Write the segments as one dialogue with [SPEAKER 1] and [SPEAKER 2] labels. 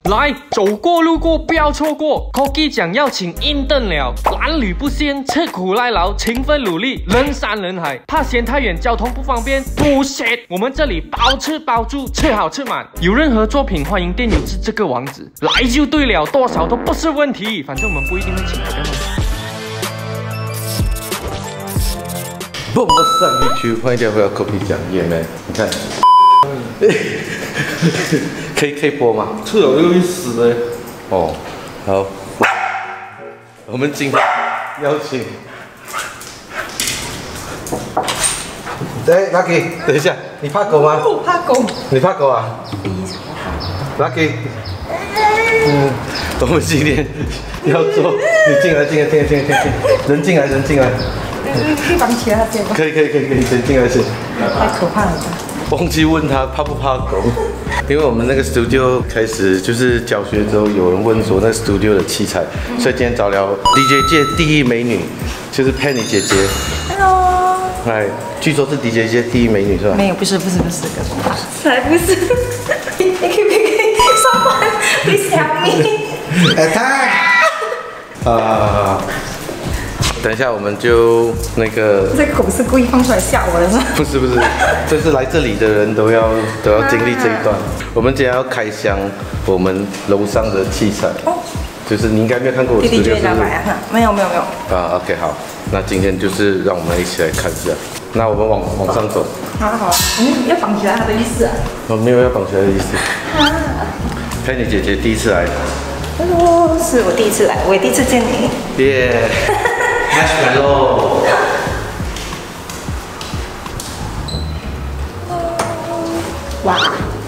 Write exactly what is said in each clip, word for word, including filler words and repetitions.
[SPEAKER 1] 来，走过路过不要错过 ，Koki 讲要请印证了，蓝旅不鲜，吃苦耐劳，勤奋努力，人山人海，怕嫌太远，交通不方便，不 shit， 我们这里包吃包住，吃好吃满。有任何作品，欢迎电邮至这个网址，来就对了，多少都不是问题，反正我们不一定会请来的嘛。
[SPEAKER 2] 不，我上 YouTube， 欢迎大家回到 Koki 讲页面，你看。可以可以播吗？
[SPEAKER 3] 吃了又会死的。
[SPEAKER 2] 哦，好，我们今天邀请，哎 ，Lucky， 等一下，你怕狗吗？
[SPEAKER 4] 我怕狗。
[SPEAKER 2] 你怕狗啊？
[SPEAKER 4] 非常怕。
[SPEAKER 2] Lucky， 嗯，我们今天要做，你进来进来进来进来进来，人进来人进来。
[SPEAKER 4] 可以绑起来这个。
[SPEAKER 2] 可以可以可以可以，人进来先。
[SPEAKER 4] 太可怕了。
[SPEAKER 2] 忘记问他怕不怕狗，因为我们那个 studio 开始就是教学之后，有人问说那 studio 的器材，嗯、所以今天找了 D J 界第一美女，就是 Penny 姐姐。
[SPEAKER 4] Hello。
[SPEAKER 2] 哎，据说是 D J 界第一美女是吧？
[SPEAKER 4] 没有，不是不是不是，才不是。你可以可以可以，someone please help me。
[SPEAKER 2] Attack！ 啊。 等一下，我们就那个。
[SPEAKER 4] 这个狗是故意放出来吓我的是吧？
[SPEAKER 2] 不是不是，这是来这里的人都要都要经历这一段。我们今天要开箱我们楼上的器材，哦、就是你应该没有看过我的 studio 是不是？
[SPEAKER 4] 没有没有没有。
[SPEAKER 2] 啊 ，OK 好，那今天就是让我们一起来看一下。那我们往往上走。
[SPEAKER 4] 好好，嗯，要绑起来他的意思啊？
[SPEAKER 2] 我没有要绑起来的意思。Penny 姐姐第一次来。
[SPEAKER 4] 哦，是我第一次来，我也第一次见你。
[SPEAKER 2] 耶。 开始来喽！
[SPEAKER 4] 哇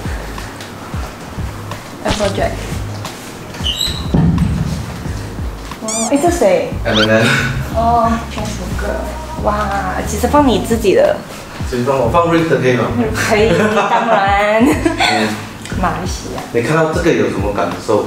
[SPEAKER 4] ！Apple Jack。哦，哎，这谁
[SPEAKER 2] ？M and M。
[SPEAKER 4] 哦，全福哥。哇，其实放你自己的。
[SPEAKER 2] 其实放我放 Rick 可以吗？
[SPEAKER 4] 可以，当然。嗯。马来西亚。
[SPEAKER 2] 你看到这个有什么感受？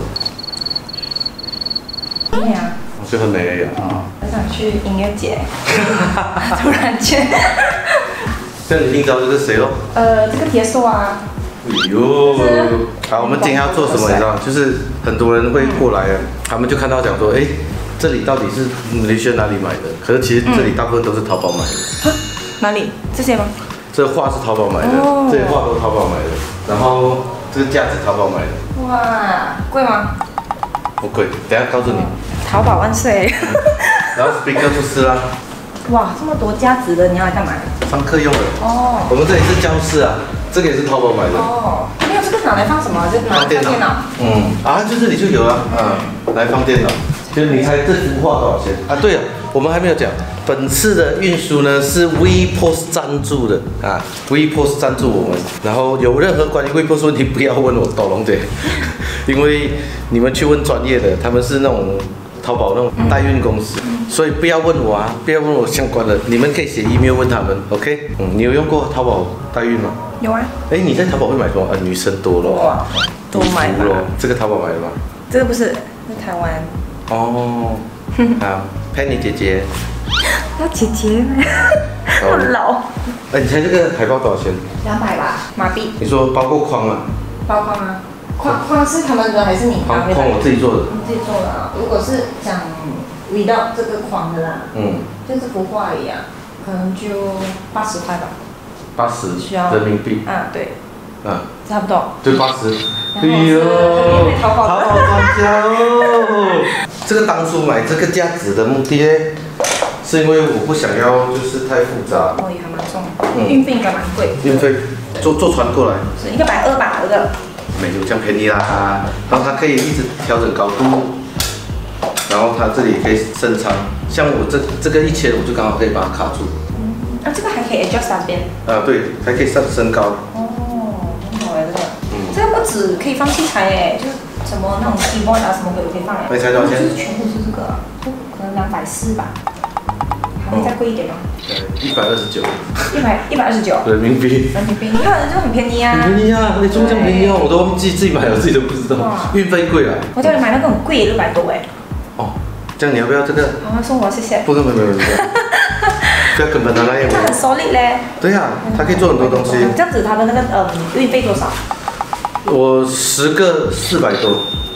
[SPEAKER 4] 美啊！
[SPEAKER 2] 我觉得很美
[SPEAKER 4] 哦。 想去音乐节，突然间。
[SPEAKER 2] 这你一定知道这是谁喽？
[SPEAKER 4] 呃，这个铁手啊。
[SPEAKER 2] 哎呦！好，我们今天要做什么？你知道吗？就是很多人会过来，他们就看到讲说，哎，这里到底是你去哪里买的？可是其实这里大部分都是淘宝买的。
[SPEAKER 4] 哪里？这些吗？
[SPEAKER 2] 这画是淘宝买的，这些画都是淘宝买的。然后这个架子淘宝买的。
[SPEAKER 4] 哇，贵吗？
[SPEAKER 2] 不贵，等下告诉你。
[SPEAKER 4] 淘宝万岁！
[SPEAKER 2] 然后 speaker 不是啦。
[SPEAKER 4] 哇，这么多价值的，你要来干嘛？
[SPEAKER 2] 上课用的。
[SPEAKER 4] 哦。
[SPEAKER 2] 我们这里是教室啊，这个也是淘宝买的。
[SPEAKER 4] 哦。没有这个拿来放什么？就拿来放电脑。嗯。
[SPEAKER 2] 啊，就这里就有啊，嗯，来放电脑。就是你猜这幅画多少钱？啊，对了，我们还没有讲，本次的运输呢是 WePost 赞助的啊 ，WePost 赞助我们。然后有任何关于 WePost 问题，不要问我斗龙姐，因为你们去问专业的，他们是那种。 淘宝那种代运公司，嗯、所以不要问我啊，不要问我相关的，你们可以写 email 问他们 ，OK？ 嗯，你有用过淘宝代运吗？
[SPEAKER 4] 有啊。哎，
[SPEAKER 2] 你在淘宝会买什么？呃，女生多了。哇，
[SPEAKER 4] 多买吧。
[SPEAKER 2] 这个淘宝买的吗？
[SPEAKER 4] 这个不是，在台湾。
[SPEAKER 2] 哦。好 ，Penny 姐姐。
[SPEAKER 4] 要姐姐？好老。
[SPEAKER 2] 哎，你猜这个海报多少钱？
[SPEAKER 4] 两百吧，马币。
[SPEAKER 2] 你说包括框吗？
[SPEAKER 4] 包框啊。 框框是他们的还是你？
[SPEAKER 2] 框框我自己做的。
[SPEAKER 4] 你自己做的啊？如果是想 without 这个框的啦，嗯，就这幅画一样，可能就八十块吧。
[SPEAKER 2] 八十人民币。
[SPEAKER 4] 啊，对。
[SPEAKER 2] 嗯，
[SPEAKER 4] 差不多。
[SPEAKER 2] 就八十。哎呦，淘宝专家哦！这个当初买这个架子的目的呢，是因为我不想要就是太复杂。
[SPEAKER 4] 哦，也还蛮重，运费应该蛮贵。
[SPEAKER 2] 运费坐坐船过来。
[SPEAKER 4] 是一个百二吧，这个。
[SPEAKER 2] 没有这样便宜啦，然后它可以一直调整高度，然后它这里可以伸长，像我这这个一千，我就刚好可以把它卡住。
[SPEAKER 4] 嗯，啊，这个还可以 adjust 三边。
[SPEAKER 2] 啊，对，还可以上升高。
[SPEAKER 4] 哦，很好哎，这个。嗯。这个不止可以放器材哎，就是什么那种 keyboard 啊，什么都可以放哎。
[SPEAKER 2] 那才多少钱？
[SPEAKER 4] 就是全部是这个，就可能两百四吧。还会再贵一点吗？
[SPEAKER 2] 呃，一百二十九。
[SPEAKER 4] 一百一百二十九。
[SPEAKER 2] 人民币。
[SPEAKER 4] 人民币，你看就很便宜啊。
[SPEAKER 2] 很便宜啊，你中这么便宜哦，我都忘记自己买了，自己都不知道。运费贵啊。
[SPEAKER 4] 我叫你买那个很贵，六百多哎。
[SPEAKER 2] 哦，这样你要不要这个？
[SPEAKER 4] 好，送我谢谢。
[SPEAKER 2] 不，没有没有没有。不要跟本拿那样。
[SPEAKER 4] 它很 solid 嘞。
[SPEAKER 2] 对呀，它可以做很多东西。
[SPEAKER 4] 这样子它的那个呃运费多少？
[SPEAKER 2] 我十个四百多。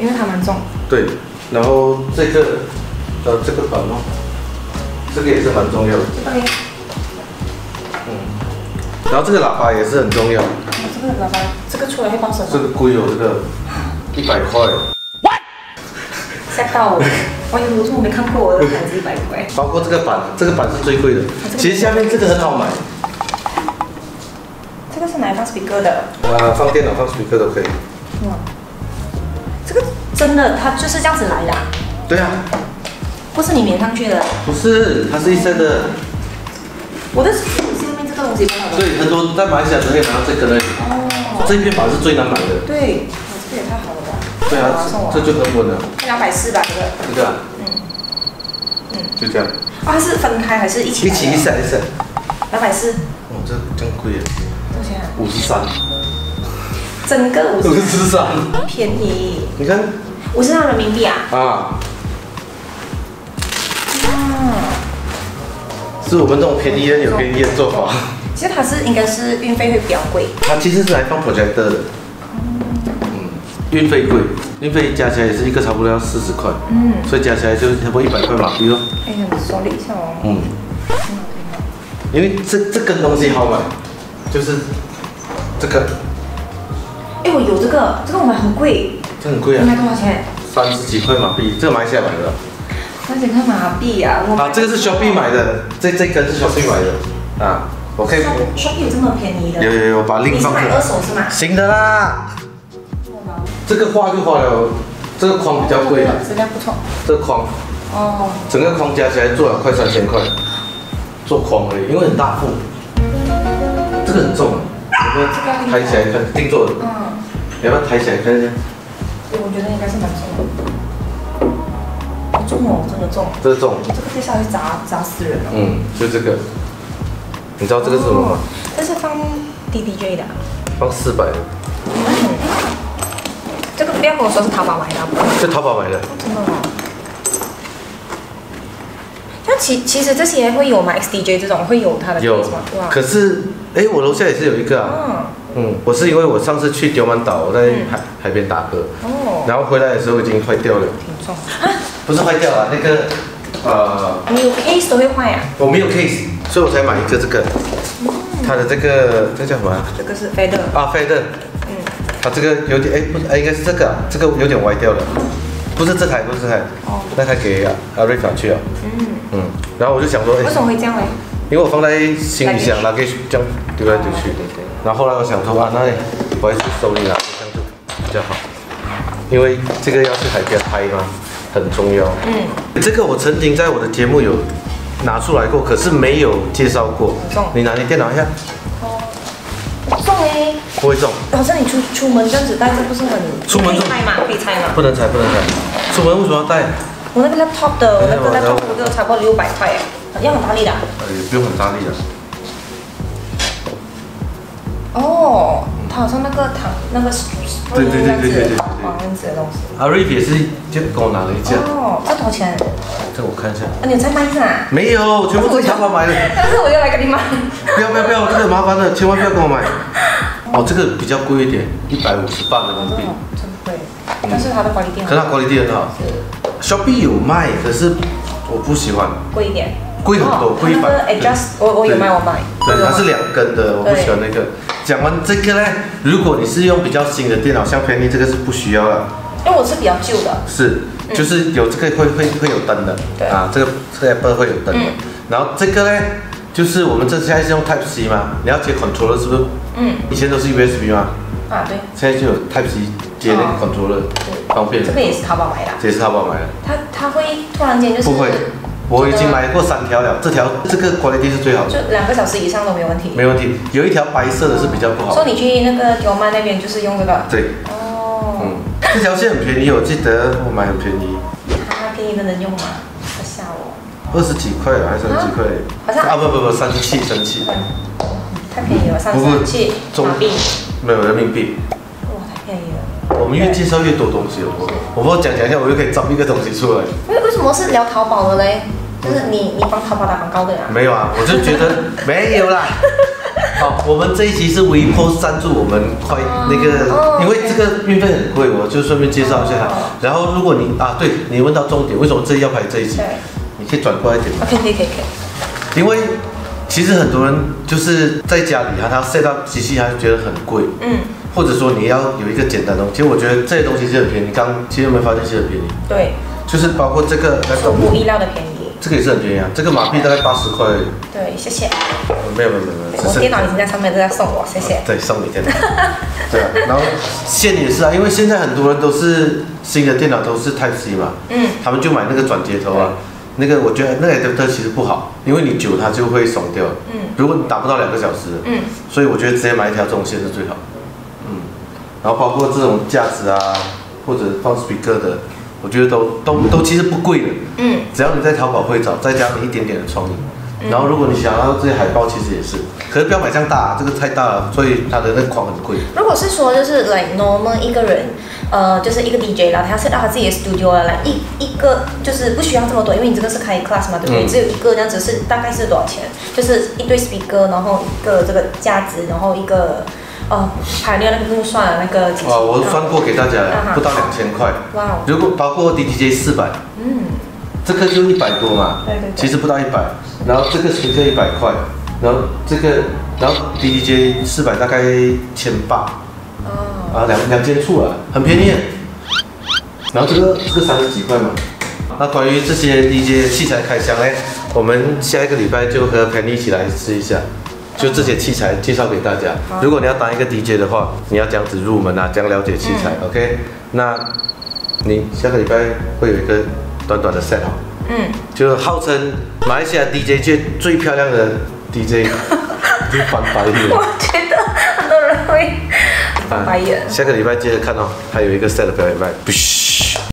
[SPEAKER 4] 因为它蛮重。
[SPEAKER 2] 对，然后这个呃这个板哦，这个也是蛮重要的。
[SPEAKER 4] OK。
[SPEAKER 2] 嗯，然后这个喇叭也是很重要。
[SPEAKER 4] 这个喇叭，这个出来会报什么？
[SPEAKER 2] 这个贵哦，这个一百块。
[SPEAKER 4] 吓到我！我有我没看过我的牌子一百块。
[SPEAKER 2] 包括这个板，这个板是最贵的。其实下面这个很好买。
[SPEAKER 4] 这个是拿来放 speaker 的。
[SPEAKER 2] 啊，放电脑放 speaker 都可以。
[SPEAKER 4] 哇，这个真的，它就是这样子来的、啊。
[SPEAKER 2] 对啊。
[SPEAKER 4] 不是你粘上去的。
[SPEAKER 2] 不是，它是一 set 的。
[SPEAKER 4] 我的是下面这个东西不好的。
[SPEAKER 2] 对，很多在马来西亚都可以拿到这个的。哦。这片板是最难买的。
[SPEAKER 4] 对，哦、这个也太好了吧。
[SPEAKER 2] 对啊，这就很稳了。
[SPEAKER 4] 两百四吧，这个。
[SPEAKER 2] 这个、啊。嗯。嗯。就这样。
[SPEAKER 4] 啊，它是分开还是一起？
[SPEAKER 2] 一起一 set 一 set。
[SPEAKER 4] 两百四。
[SPEAKER 2] 哦，这这样贵啊。
[SPEAKER 4] 多少钱啊？
[SPEAKER 2] 五十三。
[SPEAKER 4] 整个五十。
[SPEAKER 2] 五十三。
[SPEAKER 4] 便宜。
[SPEAKER 2] 你看。
[SPEAKER 4] 五十三人民币啊。
[SPEAKER 2] 啊。
[SPEAKER 4] 啊。
[SPEAKER 2] 是我们这种便宜人有便宜的做法。
[SPEAKER 4] 其实它是应该是运费会比较贵。
[SPEAKER 2] 它其实是来放 projector 的。运费贵，运费加起来也是一个差不多要四十块，嗯，所以加起来就差不多一百块马币咯。
[SPEAKER 4] 哎呀，你说了一下哦。
[SPEAKER 2] 嗯。因为这这根东西好买，就是这个。
[SPEAKER 4] 哎，我有这个，这个我买很贵。
[SPEAKER 2] 这很贵啊。
[SPEAKER 4] 你买多少钱？
[SPEAKER 2] 三十几块马币，这个马来西亚买的。
[SPEAKER 4] 三十几块马币啊！
[SPEAKER 2] 啊，这个是 Shopee 买的，这这根是 Shopee 买的，啊，我可以。
[SPEAKER 4] Shopee 有这么便宜的？
[SPEAKER 2] 有有有，把 link 放出来。
[SPEAKER 4] 你是买二手是吗？
[SPEAKER 2] 新的啦。这个花就花了，这个框比较贵。
[SPEAKER 4] 质量不错。
[SPEAKER 2] 这个框。哦。整个框加起来做了快三千块，做框而已，因为很大副。这个很重，要不要抬起来看？定做的。嗯。要不要抬起来看一下？
[SPEAKER 4] 我觉得应该是蛮重的。好重哦，真的重。
[SPEAKER 2] 这是重。
[SPEAKER 4] 这个接下来会砸砸死人了。
[SPEAKER 2] 嗯，就这个。你知道这个是什么吗？
[SPEAKER 4] 这是放 D D J 的。
[SPEAKER 2] 放四百。
[SPEAKER 4] 嗯。这个不要跟我说是淘宝买的，
[SPEAKER 2] 是淘宝买的。
[SPEAKER 4] 真的哦。那其其实这些会有吗 ？X D J 这种会有它的 case 吗？
[SPEAKER 2] 有。可是，哎，我楼下也是有一个啊。嗯。嗯，我是因为我上次去丢曼岛，我在海、嗯、海边打歌。哦。然后回来的时候已经坏掉了。
[SPEAKER 4] 挺重。啊？
[SPEAKER 2] 不是坏掉了，那个呃。
[SPEAKER 4] 你有 case 都会坏啊？
[SPEAKER 2] 我没有 case， 所以我才买一个这个。嗯。它的这个这叫什么？
[SPEAKER 4] 这个是 feather。啊
[SPEAKER 2] ，feather。嗯。它这个有点哎不哎应该是这个、啊，这个有点歪掉了，不是这台不是这台，哦，那台给阿瑞卡去了。嗯。嗯。然后我就想说，哎。
[SPEAKER 4] 为什么会这样嘞？
[SPEAKER 2] 因为我放在行李箱，拿给这样丢来丢去。对对。然后后来我想说啊，那我还是收你拿，这样就比较好，因为这个要去海边拍嘛，很重要。嗯。这个我曾经在我的节目有拿出来过，可是没有介绍过。
[SPEAKER 4] 重。
[SPEAKER 2] 你拿你电脑一下。哦。
[SPEAKER 4] 重哎。
[SPEAKER 2] 不会重。
[SPEAKER 4] 好像你出出门这样子带，这不是很？出门可以拆吗？可以拆吗？
[SPEAKER 2] 不能拆，不能拆。出门为什么要带？
[SPEAKER 4] 我那个 laptop 的，我那个 laptop 我给我差不多六百块哎，要很大力的。
[SPEAKER 2] 呃，也不用很大力的。
[SPEAKER 4] 哦，它好像那个糖那个
[SPEAKER 2] 对对对对对对
[SPEAKER 4] 黄样子的东西。
[SPEAKER 2] 阿瑞也是就跟我拿了一件。
[SPEAKER 4] 哦，这多少钱？
[SPEAKER 2] 这我看一下。
[SPEAKER 4] 啊，你有在卖是吗？
[SPEAKER 2] 没有，全部是淘宝买的。
[SPEAKER 4] 但是我又来给你买。
[SPEAKER 2] 不要不要不要，这个很麻烦的，千万不要跟我买。哦，这个比较贵一点，一百五十八人民币。
[SPEAKER 4] 真贵，但是它的管理店。
[SPEAKER 2] 可是它管理店很好。Shopee 有卖，可是我不喜欢。
[SPEAKER 4] 贵一点。
[SPEAKER 2] 贵很多，贵一百。
[SPEAKER 4] Adjust， 我我有卖，我买。
[SPEAKER 2] 对，它是两根的，我不喜欢那个。讲完这个呢，如果你是用比较新的电脑，像便宜这个是不需要的。
[SPEAKER 4] 因为我是比较旧的。
[SPEAKER 2] 是，就是有这个会会会有灯的。对。啊，这个这个 Apple 会有灯的。然后这个呢，就是我们这现在是用 Type C 嘛，你要接 controller 是不是？嗯。以前都是 U S B 嘛。
[SPEAKER 4] 啊，对。
[SPEAKER 2] 现在就有 Type C 接那个 controller， 方便。
[SPEAKER 4] 这个也是淘宝买的。
[SPEAKER 2] 这也是淘宝买的。
[SPEAKER 4] 它它会突然间就是。
[SPEAKER 2] 不会。我已经买过三条了，这条这个管理地是最好的，
[SPEAKER 4] 就两个小时以上都没问题。
[SPEAKER 2] 没问题，有一条白色的是比较不好。
[SPEAKER 4] 说你去那个九曼那边就是用这个。
[SPEAKER 2] 对。哦。嗯，这条线很便宜，我记得我买很便宜。
[SPEAKER 4] 它便宜的能用吗？他吓我。
[SPEAKER 2] 二十几块还是三十几块？好像啊不不不，三十七，三十七。
[SPEAKER 4] 太便宜了，三十七马币。
[SPEAKER 2] 没有人民币。
[SPEAKER 4] 哇，太便宜了。
[SPEAKER 2] 我们越介绍越多东西，我我不讲讲一下，我又可以找一个东西出来。
[SPEAKER 4] 为为什么是聊淘宝的嘞？就是你你帮淘宝打广告的呀？
[SPEAKER 2] 没有啊，我就觉得没有啦。 好，我们这一集是 WePost 赞助我们快那个，
[SPEAKER 4] 哦、
[SPEAKER 2] 因为这个运费很贵，我就顺便介绍一下。哦、然后如果你啊，对你问到重点，为什么这要拍这一集？你可以转过来一点。
[SPEAKER 4] OK， 可以可以可以。
[SPEAKER 2] 因为其实很多人就是在家里啊，他 set up 机器，他就觉得很贵。嗯。或者说你要有一个简单的东西，其实我觉得这些东西是很便宜。刚刚其实有没有发现是很便宜？对。就是包括这个，
[SPEAKER 4] 出乎意料的便宜。
[SPEAKER 2] 这个也是很便宜啊，这个马币大概八十块。
[SPEAKER 4] 对，谢谢。
[SPEAKER 2] 没有没有没有没有，
[SPEAKER 4] 我电脑已经在上面，都在送我，谢谢。
[SPEAKER 2] 对，送你电脑。对啊，然后线也是啊，因为现在很多人都是新的电脑都是 Type C 嘛，嗯，他们就买那个转接头啊，那个我觉得那个 adapter 其实不好，因为你久它就会松掉，嗯，如果你打不到两个小时，嗯，所以我觉得直接买一条这种线是最好，嗯，然后包括这种架子啊，或者放 speaker 的。我觉得都都都其实不贵的，嗯，只要你在淘宝会找，再加你一点点的创意，嗯、然后如果你想要这些海报，其实也是，可是不要买这样大、啊，这个太大了，所以它的那个框很贵。
[SPEAKER 4] 如果是说就是 like normal 一个人，呃，就是一个 D J 啦，他要 set up 他自己的 studio 了，来一一个就是不需要这么多，因为你这个是开 class 嘛，对不对？嗯、只有一个这样子是大概是多少钱？就是一堆 speaker， 然后一个这个架子，然后一个。哦，还有那个不算了，那个机器。
[SPEAKER 2] 哦，我算过给大家了，不到两千块。哇！如果包括 D J J 四百，嗯，这个就一百多嘛。对对对。其实不到一百，然后这个是一百块，然后这个，然后 D J J 四百大概千八。哦。啊，两两千处了，很便宜。然后这个这个三十几块嘛。那关于这些 D J 器材开箱呢，我们下一个礼拜就和 Penny 一起来试一下。就这些器材介绍给大家。如果你要当一个 D J 的话，你要这样子入门啊，这样了解器材、嗯、，OK？ 那你下个礼拜会有一个短短的 set 好，嗯，就号称马来西亚 D J 界最漂亮的 D J， 就翻白眼。
[SPEAKER 4] 我觉得很多人会翻白眼。
[SPEAKER 2] 下个礼拜接着看哦，还有一个 set 的表演班。